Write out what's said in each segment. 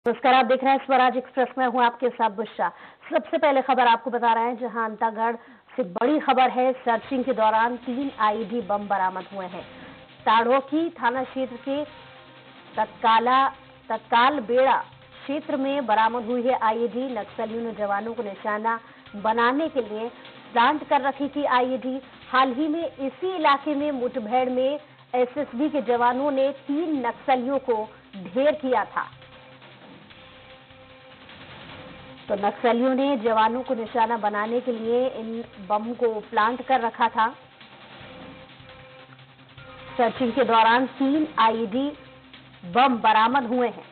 नमस्कार, आप देख रहे हैं स्वराज एक्सप्रेस में। हूं आपके साथ बुशरा। सबसे पहले खबर आपको बता रहे हैं, जहां अंतागढ़ से बड़ी खबर है। सर्चिंग के दौरान 3 आईईडी बम बरामद हुए हैं। ताड़ोकी थाना क्षेत्र के तत्काल बेड़ा क्षेत्र में बरामद हुई है आईईडी। नक्सलियों ने जवानों को निशाना बनाने के लिए प्लांट कर रखी थी आईईडी। हाल ही में इसी इलाके में मुठभेड़ में एसएसबी के जवानों ने 3 नक्सलियों को ढेर किया था। तो नक्सलियों ने जवानों को निशाना बनाने के लिए इन बम को प्लांट कर रखा था। सर्चिंग के दौरान 3 आईईडी बम बरामद हुए हैं।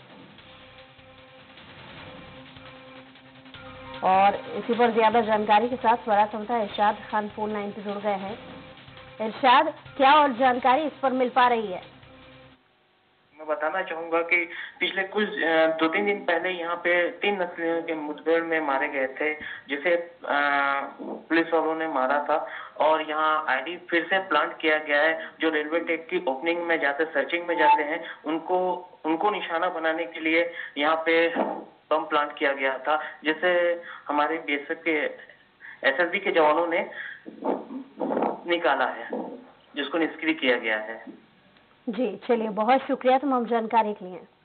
और इसी पर ज्यादा जानकारी के साथ स्वराज संवाददाता इरशाद खान फोन लाइन पर जुड़ गए हैं। इरशाद, क्या और जानकारी इस पर मिल पा रही है? मैं बताना चाहूंगा कि पिछले कुछ 2-3 दिन पहले यहाँ पे 3 नक्सलियों के मुठभेड़ में मारे गए थे, जिसे पुलिस वालों ने मारा था। और यहाँ आईडी फिर से प्लांट किया गया है। जो रेलवे ट्रैक की ओपनिंग में जाते, सर्चिंग में जाते हैं, उनको निशाना बनाने के लिए यहाँ पे बम प्लांट किया गया था, जिसे हमारे बीएसएफ के एसएसबी के जवानों ने निकाला है, जिसको निष्क्रिय किया गया है। जी, चलिए, बहुत शुक्रिया तमाम जानकारी के लिए।